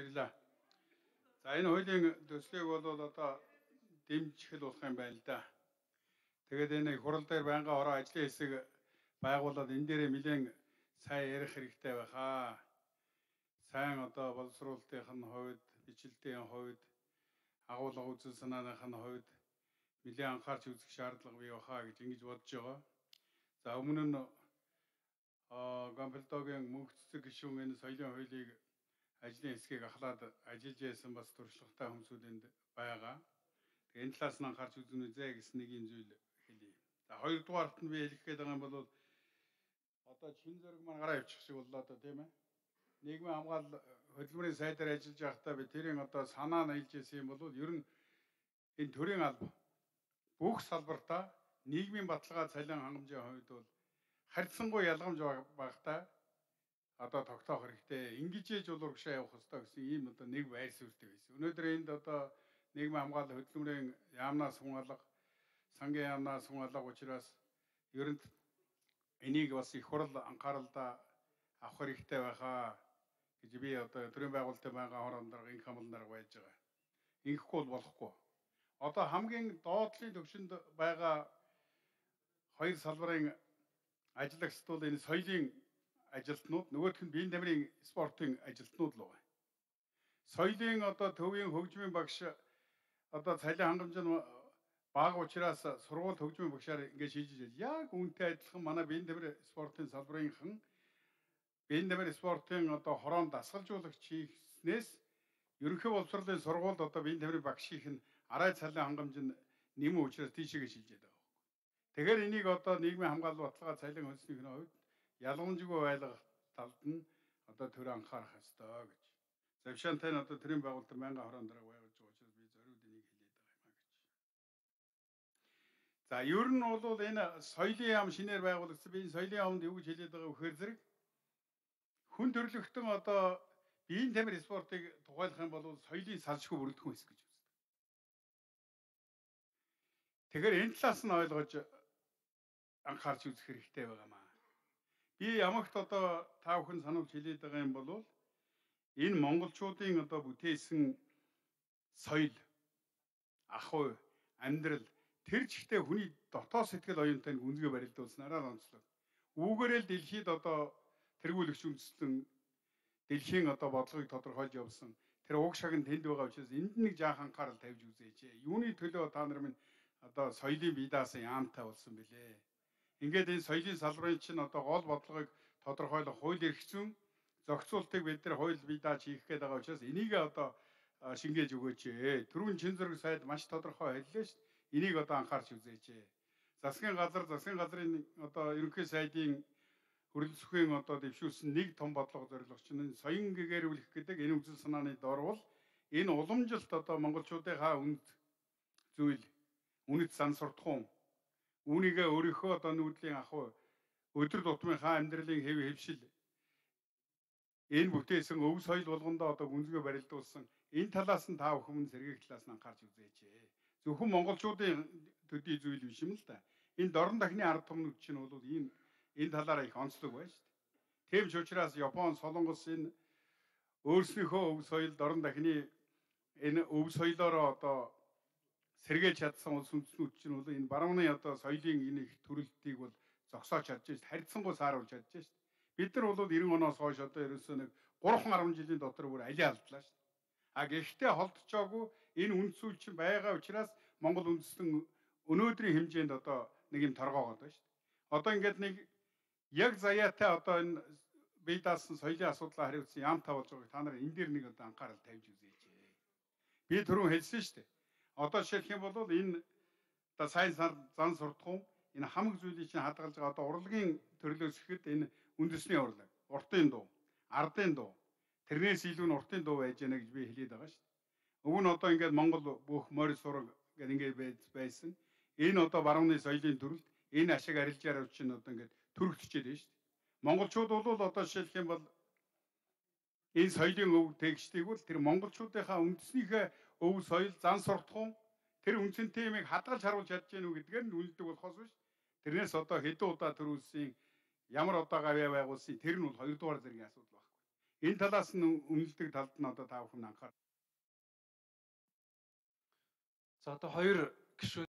Баярлалаа. За энэ хуулийн төслийг бол одоо дэмжих болох юм байна л да. Тэгээд энэ хурал дээр байнга ороо ажлын хэсэг байгуулаад энэ дээрээ нэлээд сайн ярих хэрэгтэй байхаа. Сайн одоо боловсруулалтын хувьд, бичлэгийн хувьд, агуулга үзэл санааных нь хувьд нэлээд анхаарч үзэх шаардлага бий байхаа гэж ингэж бодож байгаа. За өмнө нь Гамбилдогийн мөнх цэцэг гишүүн энэ соёлын хуулийг ажлын хэсгийг ахлаад ажиллаж байсан бас туршлагатай хүмүүсүүд энд байгаа. Тэгээ энэ талаас нь анхаарч үзэн үзье гэсэн нэг юм зүйл хэлье. За хоёрдугаарт нь би хэлэх гээд байгаа юм бол одоо чин зэрэг маань гараа авчих шиг боллоо одоо тийм ээ. Нийгмийн хамгаалал хөдөлмөрийн сайдаар ажиллаж байхдаа би тэрийн одоо санаа нийлж ирсэн юм бол ер нь энэ төрийн алба бүх салбартаа нийгмийн баталгаа цалин хангамжийн хувьд бол харьцангуй ялгамж багтаа одоо тогтоох хэрэгтэй. Ингэж ээж бол урагшаа явах хэрэгтэй гэсэн ийм одоо нэг байр суурьтай байсан. Өнөөдөр энд одоо нийгмийн хамгаалал хөдөлмөрийн яамнаас хүн алга, сангийн яамнаас хүн алга учраас ер нь энийг бас их хурал анхааралдаа авах хэрэгтэй байхаа гэж би одоо төрийн байгуулалтын байнгын хор хамтраг инх хамлан дарга байж байгаа. Инхгүй бол болохгүй. Одоо хамгийн доотлын түвшинд байгаа хоёр салбарын ажиллагчид бол энэ соёлын ажилтнууд, нөгөөх нь биеийн тамирын спортын ажилтнууд л байна. Соёлын одоо төвийн хөгжмийн багш одоо цалин хангамж нь бага учраас сургууль хөгжмийн багшаар ингэж хийж ижил. Яг үүнтэй адилхан манай биеийн тамирын спортын салбарынхан биеийн тамирын спортын одоо хорон дасгалжуулагч хийснээс ерөнхий боловсролын сургуульд одоо биеийн тамирын багш хийх нь арай цалин хангамж нь нэмэн учраас тийшээгээ шилжээд байгаа. Тэгэхээр энийг одоо нийгмийн хамгаалал баталгаа цалин хөндлөхийн хувьд ялгамжгүй байлгах талд нь одоо төр анхаарах ёстой гэж. Завшаантай нь одоо төрийн байгуулалтын байнгын хорон дарга байгуулж байгаа учраас би зориуд энийг хэлээд байгаа юм а гэж. За ер нь бол энэ соёлын яам шинээр байгуулагдсан. Би энэ соёлын яамд юу гэж хэлээд байгаа вэхээр зэрэг хүн төрөлхтөн одоо биеийн тамир спортыг тухайлах юм бол соёлын салшгүй бүрэлдэхүүн хэсэг гэж үздэг. Тэгэхээр энэ талаас нь ойлгож анхаарч үзэх хэрэгтэй байгаамаа. Би ямагт одоо та бүхэн сануулж хэлээд байгаа юм бол энэ монголчуудын одоо бүтээсэн соёл, ах уй, амьдрал тэр чигтээ хүний дотоод сэтгэл оюунтай гүнзгий барилдуулснараа онцлог. Үүгээрээ л дэлхийд одоо тэргүүлэгч үндэслэн дэлхийн одоо бодлогыг тодорхойлж явсан. Тэр уг шаг нь тэнд байгаа учраас энд нэг жаах анхаарал тавьж үзээч. Юуны төлөө та нар минь одоо соёлын бие даасан яамтай болсон бэлээ. Ингээд энэ соёлын салбарын чинь одоо гол бодлогыг тодорхойлох хууль эрх зүйн зохицуултыг бид нар хууль бие дааж хийх гээд байгаа учраас энийг одоо шингээж өгөөч. Түрүүн чин зэрэг сайд маш тодорхой хэллээ шүү дээ. Энийг одоо анхаарч үзээч. Засгийн газрын одоо ерөнхий сайдын хөрөлцөхийн одоо дэвшүүлсэн нэг том бодлого зорилго чинь соён гэгэрүүлэх гэдэг энэ үзэл санааны дорвол энэ уламжилт одоо монголчуудынхаа үнд зүйл, үнэт сан суртахуун үүнийгээ өөрийнхөө одоо нүүдлийн ахуй өдөр тутмынхаа амьдралын хэв хөвшил энэ бүтээсэн өв соёл болгондоо одоо гүнзгий барилдуулсан энэ талаас нь та бүхэн сэргээх талаас нь анхаарч үзээч. Зөвхөн монголчуудын төдий зүйл биш юм л да. Энэ дорн дахны ард түмнүүд чинь бол энэ талаараа их онцлог байна шүү дээ. Тийм ч учраас Япон, Солонгос энэ өөрснийхөө өв соёл дорн дахны энэ өв соёлоор одоо сэргээж чадсан улс үндэстнүүд чинь бол энэ барууны одоо соёлын энэ их төрөлтийг бол зогсоож чадж шít, харьцангуй сааруулж чадж шít. Бид нар бол 90 оноос хойш одоо ерөөсөө нэг 3-10 жилийн дотор бүр алиа алдлаа шít. А гэхдээ холдчоогүй энэ үндсүүл чинь байгаа учраас Монгол үндэстэн өнөөдрийн хэмжээнд одоо нэг юм торгоогоод байна шít. Одоо ингээд нэг яг заяатай одоо энэ бие даасан соёлын асуудлаа хариуцсан яамтай болж байгааг та нар энэ дээр нэг одоо анхаарал тавьж үзээч. Би түрүүн хэлсэн шít. Одоо жишээлх юм бол энэ одоо сайн зан суртахуун энэ хамаг зүйлийг чинь хадгалж байгаа одоо урлагийн төрлөөс ихэд энэ үндэсний урлаг, уртын дуу, ардын дуу тэрнээс илүү нь уртын дуу байж яана гэж би хэлээд байгаа шүү дээ. Өв нь одоо ингээд Монгол бүх морь сураг гэдэг ингээд байсан. Энэ одоо барууны соёлын төрөлд энэ ашиг арилжаар чинь одоо ингээд төрөгдчихэд байна шүү дээ. Монголчууд бол одоо жишээлх юм бол энэ соёлын өв тэгшдгийг бол тэр монголчуудынхаа үндэснийхээ өв соёл зан суртахуун тэр үнцэнтэй юмыг хадгалж харуулж чадж гэнэ үү гэдгээр нь үлддэг болохоос биш. Тэрнээс одоо хэдэн удаа төрүүлсэн ямар одоо гавьяа байгуулсан тэр нь бол 2 дугаар зэргийн асуудал байхгүй. Энэ талаас нь үнэлдэг талд нь одоо та бүхэн анхаар. За одоо хоёр гишүүн